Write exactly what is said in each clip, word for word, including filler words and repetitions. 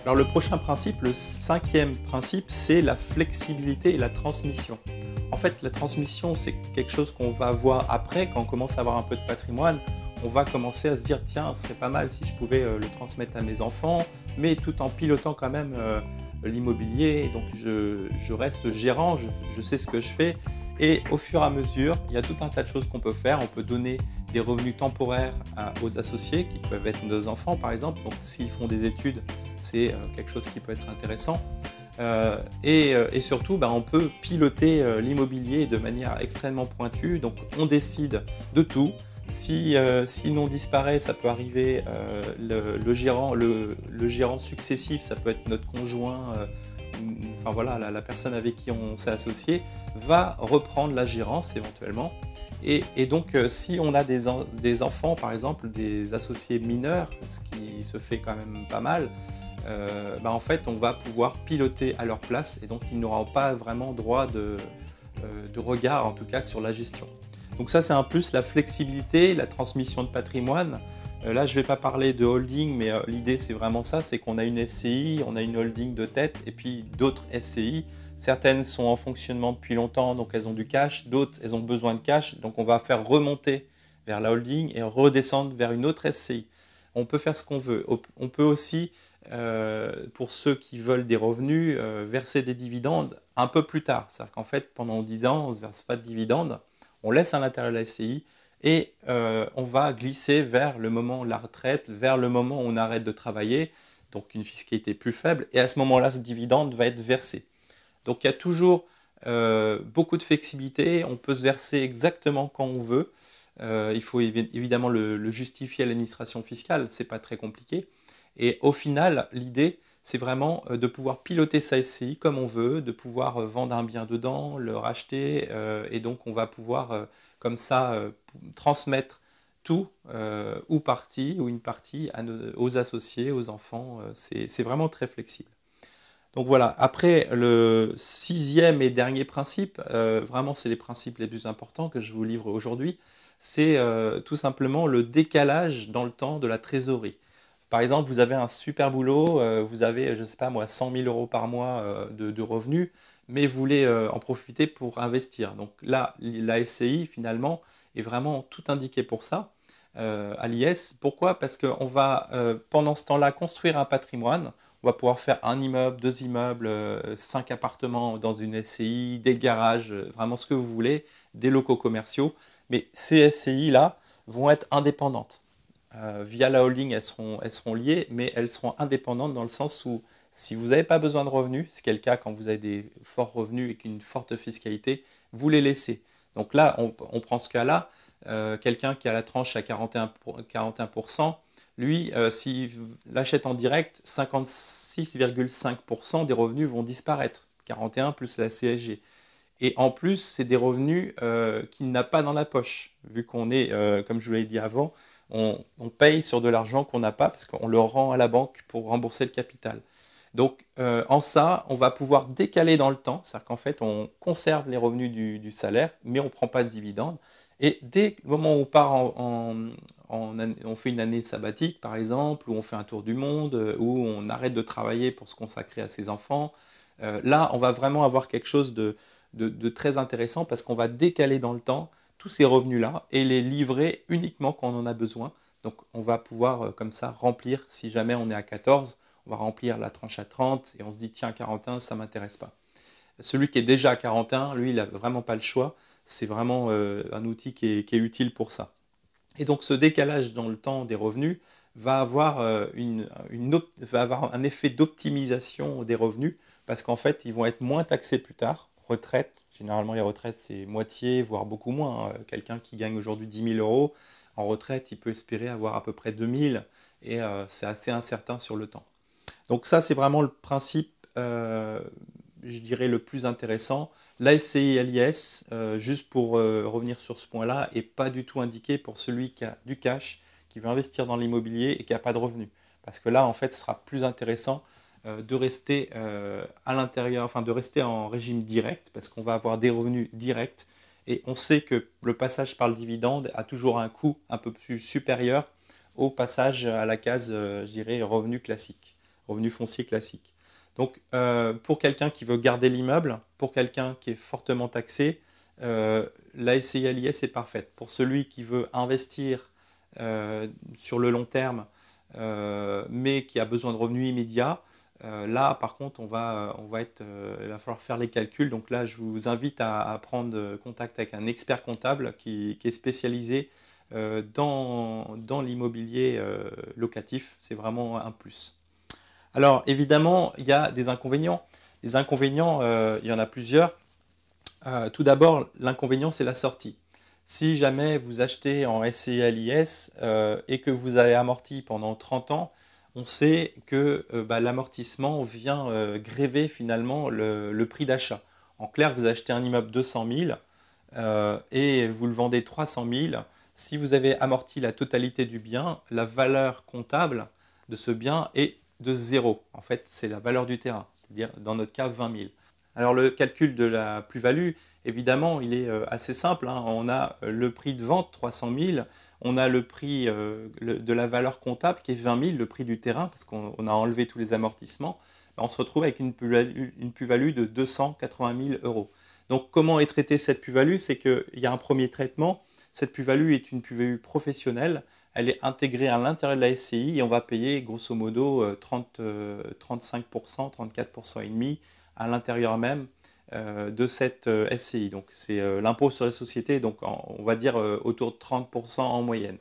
Alors le prochain principe, le cinquième principe, c'est la flexibilité et la transmission. En fait, la transmission, c'est quelque chose qu'on va voir après, quand on commence à avoir un peu de patrimoine. On va commencer à se dire, tiens, ce serait pas mal si je pouvais euh, le transmettre à mes enfants, mais tout en pilotant quand même euh, l'immobilier. Donc je, je reste gérant, je, je sais ce que je fais. Et au fur et à mesure, il y a tout un tas de choses qu'on peut faire. On peut donner des revenus temporaires à, aux associés, qui peuvent être nos enfants par exemple. Donc s'ils font des études, c'est euh, quelque chose qui peut être intéressant. Euh, et, euh, et surtout, bah, on peut piloter euh, l'immobilier de manière extrêmement pointue. Donc on décide de tout. Si, euh, si le nom disparaît, ça peut arriver. Euh, le, le, gérant, le, le gérant successif, ça peut être notre conjoint, euh, enfin voilà, la, la personne avec qui on s'est associé, va reprendre la gérance éventuellement. Et, et donc, euh, si on a des, en, des enfants, par exemple, des associés mineurs, ce qui se fait quand même pas mal, euh, bah en fait, on va pouvoir piloter à leur place et donc ils n'auront pas vraiment droit de, euh, de regard, en tout cas, sur la gestion. Donc ça, c'est un plus la flexibilité, la transmission de patrimoine. Euh, là, je ne vais pas parler de holding, mais euh, l'idée, c'est vraiment ça, c'est qu'on a une S C I, on a une holding de tête et puis d'autres S C I. Certaines sont en fonctionnement depuis longtemps, donc elles ont du cash. D'autres, elles ont besoin de cash, donc on va faire remonter vers la holding et redescendre vers une autre S C I. On peut faire ce qu'on veut. On peut aussi, euh, pour ceux qui veulent des revenus, euh, verser des dividendes un peu plus tard. C'est-à-dire qu'en fait, pendant dix ans, on ne se verse pas de dividendes. On laisse à l'intérieur de la S C I et euh, on va glisser vers le moment de la retraite, vers le moment où on arrête de travailler, donc une fiscalité plus faible, et à ce moment-là, ce dividende va être versé. Donc il y a toujours euh, beaucoup de flexibilité, on peut se verser exactement quand on veut. Euh, il faut évi- évidemment le, le justifier à l'administration fiscale, c'est pas très compliqué. Et au final, l'idée, c'est vraiment euh, de pouvoir piloter sa S C I comme on veut, de pouvoir euh, vendre un bien dedans, le racheter, euh, et donc on va pouvoir euh, comme ça euh, transmettre tout euh, ou partie ou une partie à nos- aux associés, aux enfants. Euh, c'est c'est vraiment très flexible. Donc voilà, après le sixième et dernier principe, euh, vraiment c'est les principes les plus importants que je vous livre aujourd'hui, c'est euh, tout simplement le décalage dans le temps de la trésorerie. Par exemple, vous avez un super boulot, euh, vous avez, je ne sais pas moi, cent mille euros par mois euh, de, de revenus, mais vous voulez euh, en profiter pour investir. Donc là, la S C I finalement est vraiment tout indiqué pour ça, euh, à l'I S. Pourquoi? Parce qu'on va euh, pendant ce temps-là construire un patrimoine. On va pouvoir faire un immeuble, deux immeubles, euh, cinq appartements dans une S C I, des garages, euh, vraiment ce que vous voulez, des locaux commerciaux. Mais ces S C I-là vont être indépendantes. Euh, via la holding, elles seront, elles seront liées, mais elles seront indépendantes dans le sens où si vous n'avez pas besoin de revenus, ce qui est le cas quand vous avez des forts revenus et qu'une forte fiscalité, vous les laissez. Donc là, on, on prend ce cas-là, euh, quelqu'un qui a la tranche à quarante et un pour cent, quarante et un pour cent, lui, euh, s'il l'achète en direct, cinquante-six virgule cinq pour cent des revenus vont disparaître, quarante et un plus la C S G. Et en plus, c'est des revenus euh, qu'il n'a pas dans la poche, vu qu'on est, euh, comme je vous l'ai dit avant, on, on paye sur de l'argent qu'on n'a pas parce qu'on le rend à la banque pour rembourser le capital. Donc euh, en ça, on va pouvoir décaler dans le temps, c'est-à-dire qu'en fait, on conserve les revenus du, du salaire, mais on ne prend pas de dividendes. Et dès le moment où on part en, en, en année- on fait une année sabbatique, par exemple, ou on fait un tour du monde, euh, où on arrête de travailler pour se consacrer à ses enfants, euh, là, on va vraiment avoir quelque chose de, de- de très intéressant parce qu'on va décaler dans le temps tous ces revenus-là et les livrer uniquement quand on en a besoin. Donc on va pouvoir euh, comme ça remplir, si jamais on est à quatorze, on va remplir la tranche à trente et on se dit tiens quarante et un ça ne m'intéresse pas. Celui qui est déjà à quarante et un, lui il n'a vraiment pas le choix, c'est vraiment euh, un outil qui est, qui est utile pour ça. Et donc ce décalage dans le temps des revenus va avoir, euh, une, une op- va avoir un effet d'optimisation des revenus parce qu'en fait ils vont être moins taxés plus tard. Retraite, généralement les retraites c'est moitié, voire beaucoup moins, hein. Quelqu'un qui gagne aujourd'hui dix mille euros, en retraite il peut espérer avoir à peu près deux mille et euh, c'est assez incertain sur le temps. Donc ça, c'est vraiment le principe, euh, je dirais, le plus intéressant. La S C I et l'I S, euh, juste pour euh, revenir sur ce point-là, n'est pas du tout indiqué pour celui qui a du cash, qui veut investir dans l'immobilier et qui n'a pas de revenus. Parce que là, en fait, ce sera plus intéressant euh, de rester euh, à l'intérieur, enfin de rester en régime direct, parce qu'on va avoir des revenus directs. Et on sait que le passage par le dividende a toujours un coût un peu plus supérieur au passage à la case, euh, je dirais, revenu classique. revenu foncier classique. Donc euh, pour quelqu'un qui veut garder l'immeuble, pour quelqu'un qui est fortement taxé, euh, la S C I à l'I S est parfaite. Pour celui qui veut investir euh, sur le long terme, euh, mais qui a besoin de revenus immédiats, euh, là par contre on va, on va être, euh, il va falloir faire les calculs. Donc là je vous invite à, à prendre contact avec un expert comptable qui, qui est spécialisé euh, dans, dans l'immobilier euh, locatif. C'est vraiment un plus. Alors évidemment, il y a des inconvénients. Les inconvénients, euh, il y en a plusieurs. Euh, tout d'abord, l'inconvénient, c'est la sortie. Si jamais vous achetez en S C I à l'I S euh, et que vous avez amorti pendant trente ans, on sait que euh, bah, l'amortissement vient euh, gréver finalement le, le prix d'achat. En clair, vous achetez un immeuble deux cent mille euh, et vous le vendez trois cent mille. Si vous avez amorti la totalité du bien, la valeur comptable de ce bien est de zéro. En fait, c'est la valeur du terrain, c'est-à-dire dans notre cas vingt mille. Alors le calcul de la plus-value, évidemment, il est euh, assez simple, hein. On a le prix de vente, trois cent mille, on a le prix euh, le, de la valeur comptable qui est vingt mille, le prix du terrain, parce qu'on a enlevé tous les amortissements. On se retrouve avec une plus-value, une plus-value de deux cent quatre-vingt mille euros. Donc comment est traitée cette plus-value? C'est qu'il y a un premier traitement. Cette plus-value est une plus-value professionnelle. Elle est intégrée à l'intérieur de la S C I et on va payer grosso modo trente, trente-cinq pour cent, trente-quatre pour cent et demi à l'intérieur même euh, de cette euh, S C I. Donc c'est euh, l'impôt sur les sociétés, donc en, on va dire euh, autour de trente pour cent en moyenne.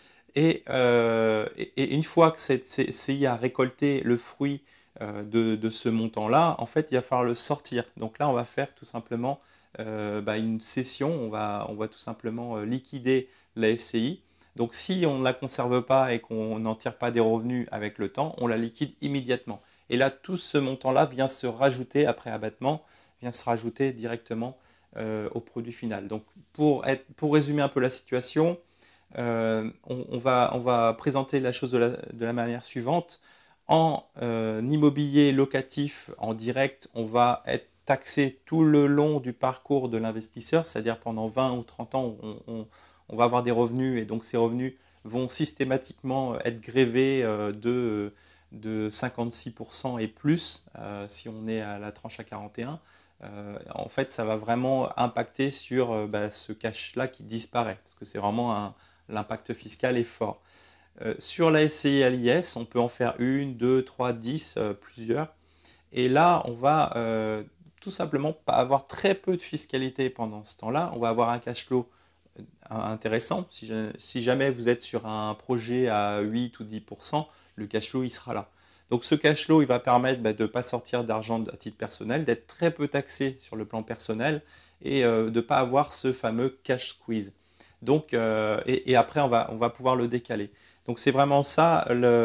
Et, euh, et, et une fois que cette S C I a récolté le fruit euh, de, de ce montant-là, en fait il va falloir le sortir. Donc là on va faire tout simplement euh, bah, une cession, on va, on va tout simplement euh, liquider la S C I. Donc si on ne la conserve pas et qu'on n'en tire pas des revenus avec le temps, on la liquide immédiatement. Et là, tout ce montant-là vient se rajouter après abattement, vient se rajouter directement euh, au produit final. Donc pour, être, pour résumer un peu la situation, euh, on, on, va, on va présenter la chose de la, de la manière suivante. En euh, immobilier locatif en direct, on va être taxé tout le long du parcours de l'investisseur, c'est-à-dire pendant vingt ou trente ans, on, on on va avoir des revenus et donc ces revenus vont systématiquement être grévés de, de cinquante-six pour cent et plus euh, si on est à la tranche à quarante et un. Euh, en fait, ça va vraiment impacter sur euh, bah, ce cash-là qui disparaît parce que c'est vraiment l'impact fiscal est fort. Euh, sur la S C I à l'I S, on peut en faire une, deux, trois, dix, euh, plusieurs. Et là, on va euh, tout simplement pas avoir très peu de fiscalité pendant ce temps-là. On va avoir un cash flow intéressant. Si, je, si jamais vous êtes sur un projet à huit ou dix pour cent, le cash flow il sera là. Donc ce cash flow il va permettre bah, de ne pas sortir d'argent à titre personnel, d'être très peu taxé sur le plan personnel et euh, de ne pas avoir ce fameux cash squeeze. Donc, euh, et, et après on va, on va pouvoir le décaler. Donc c'est vraiment ça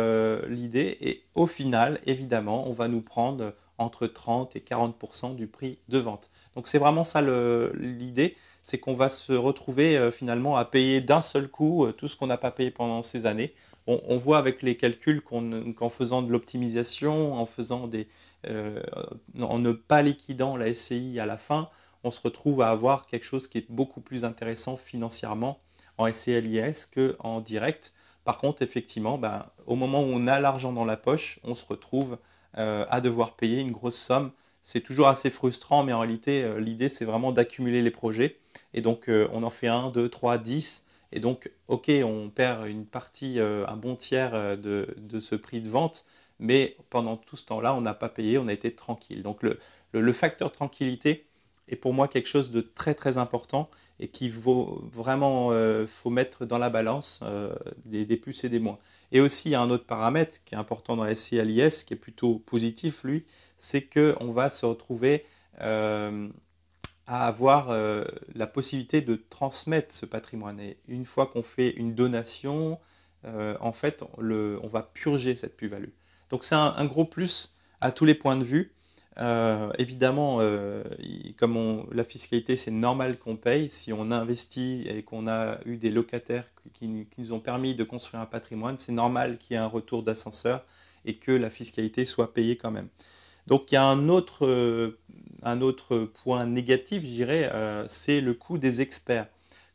l'idée et au final évidemment on va nous prendre entre trente et quarante pour cent du prix de vente. Donc c'est vraiment ça l'idée, c'est qu'on va se retrouver euh, finalement à payer d'un seul coup euh, tout ce qu'on n'a pas payé pendant ces années. On, on voit avec les calculs qu'en qu'en faisant de l'optimisation, en faisant des, euh, en ne pas liquidant la S C I à la fin, on se retrouve à avoir quelque chose qui est beaucoup plus intéressant financièrement en S C I à l'I S qu'en direct. Par contre, effectivement, ben, au moment où on a l'argent dans la poche, on se retrouve euh, à devoir payer une grosse somme. C'est toujours assez frustrant, mais en réalité, euh, l'idée, c'est vraiment d'accumuler les projets. Et donc, euh, on en fait un, deux, trois, dix. Et donc, ok, on perd une partie, euh, un bon tiers euh, de, de ce prix de vente, mais pendant tout ce temps-là, on n'a pas payé, on a été tranquille. Donc, le, le, le facteur tranquillité est pour moi quelque chose de très, très important et qu'il vaut vraiment euh, faut mettre dans la balance euh, des, des plus et des moins. Et aussi, il y a un autre paramètre qui est important dans la S C I à l'I S, qui est plutôt positif, lui, c'est qu'on va se retrouver euh, à avoir euh, la possibilité de transmettre ce patrimoine. Et une fois qu'on fait une donation, euh, en fait, le, on va purger cette plus-value. Donc c'est un, un gros plus à tous les points de vue. Euh, évidemment, euh, comme on, la fiscalité, c'est normal qu'on paye. Si on investit et qu'on a eu des locataires qui, qui nous ont permis de construire un patrimoine, c'est normal qu'il y ait un retour d'ascenseur et que la fiscalité soit payée quand même. Donc il y a un autre, euh, un autre point négatif, je dirais, euh, c'est le coût des experts.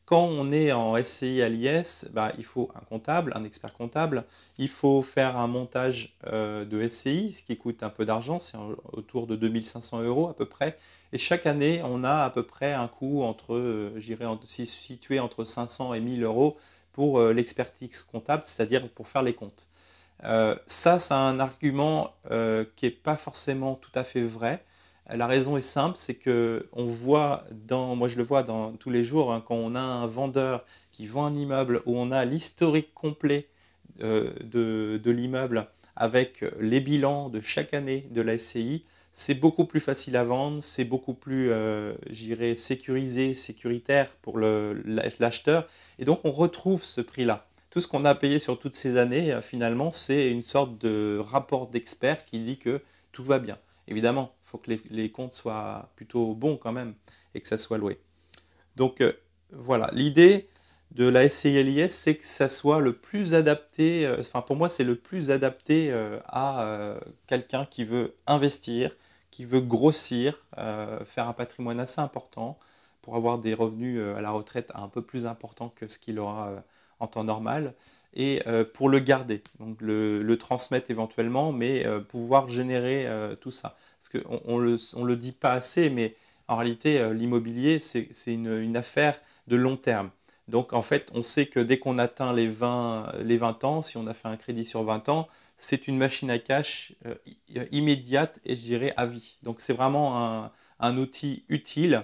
quand on est en S C I à l'I S, bah, il faut un comptable, un expert comptable, il faut faire un montage euh, de S C I, ce qui coûte un peu d'argent, c'est autour de deux mille cinq cents euros à peu près. Et chaque année, on a à peu près un coût entre, euh, j'irais, situé entre cinq cents et mille euros pour euh, l'expertise comptable, c'est-à-dire pour faire les comptes. Euh, ça, c'est un argument euh, qui n'est pas forcément tout à fait vrai. La raison est simple, c'est que on voit dans, moi je le vois dans tous les jours, hein, quand on a un vendeur qui vend un immeuble où on a l'historique complet euh, de, de l'immeuble avec les bilans de chaque année de la S C I, c'est beaucoup plus facile à vendre, c'est beaucoup plus, euh, j'irais, sécurisé, sécuritaire pour l'acheteur, et donc on retrouve ce prix-là. Tout ce qu'on a payé sur toutes ces années, euh, finalement, c'est une sorte de rapport d'expert qui dit que tout va bien. Évidemment, il faut que les, les comptes soient plutôt bons quand même et que ça soit loué. Donc euh, voilà, l'idée de la S C I à l'I S, c'est que ça soit le plus adapté, euh, enfin pour moi c'est le plus adapté euh, à euh, quelqu'un qui veut investir, qui veut grossir, euh, faire un patrimoine assez important pour avoir des revenus euh, à la retraite un peu plus importants que ce qu'il aura euh, en temps normal, et euh, pour le garder, donc le, le transmettre éventuellement, mais euh, pouvoir générer euh, tout ça. Parce qu'on on le, on le dit pas assez, mais en réalité, euh, l'immobilier, c'est une, une affaire de long terme. Donc en fait, on sait que dès qu'on atteint les vingt, les vingt ans, si on a fait un crédit sur vingt ans, c'est une machine à cash euh, immédiate et je dirais à vie. Donc c'est vraiment un, un outil utile.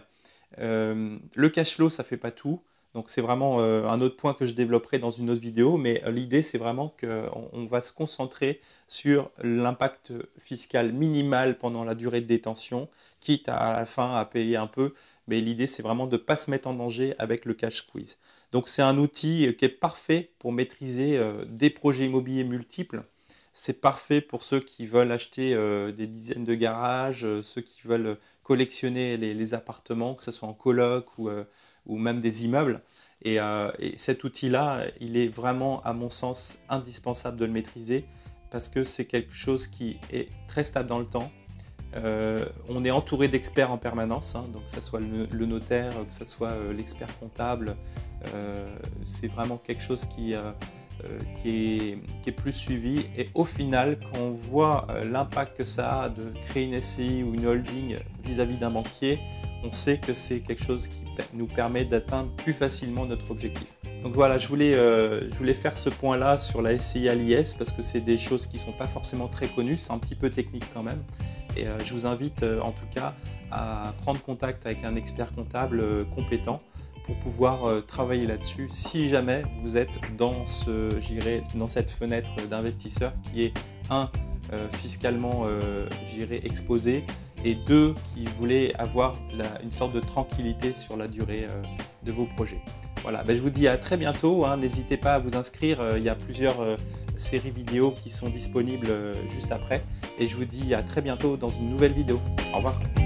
Euh, le cash flow, ça fait pas tout. Donc c'est vraiment euh, un autre point que je développerai dans une autre vidéo, mais euh, l'idée c'est vraiment qu'on on va se concentrer sur l'impact fiscal minimal pendant la durée de détention, quitte à, à la fin à payer un peu, mais l'idée c'est vraiment de ne pas se mettre en danger avec le cash squeeze. Donc c'est un outil qui est parfait pour maîtriser euh, des projets immobiliers multiples. C'est parfait pour ceux qui veulent acheter euh, des dizaines de garages, euh, ceux qui veulent collectionner les, les appartements, que ce soit en coloc ou... Euh, ou même des immeubles. Et, euh, et cet outil-là, il est vraiment, à mon sens, indispensable de le maîtriser parce que c'est quelque chose qui est très stable dans le temps. Euh, on est entouré d'experts en permanence, hein, donc que ce soit le, le notaire, que ce soit euh, l'expert comptable. Euh, c'est vraiment quelque chose qui, euh, euh, qui, est, qui est plus suivi. Et au final, quand on voit euh, l'impact que ça a de créer une S C I ou une holding vis-à-vis d'un banquier, on sait que c'est quelque chose qui nous permet d'atteindre plus facilement notre objectif. Donc voilà, je voulais, euh, je voulais faire ce point-là sur la S C I à l'I S parce que c'est des choses qui ne sont pas forcément très connues, c'est un petit peu technique quand même. Et euh, je vous invite euh, en tout cas à prendre contact avec un expert comptable euh, compétent pour pouvoir euh, travailler là-dessus si jamais vous êtes dans, ce, j'irai, dans cette fenêtre d'investisseur qui est un, euh, fiscalement euh, j'irai, exposé, et deux, qui voulaient avoir la, une sorte de tranquillité sur la durée euh, de vos projets. Voilà, ben, je vous dis à très bientôt, hein. N'hésitez pas à vous inscrire, euh, il y a plusieurs euh, séries vidéo qui sont disponibles euh, juste après, et je vous dis à très bientôt dans une nouvelle vidéo. Au revoir.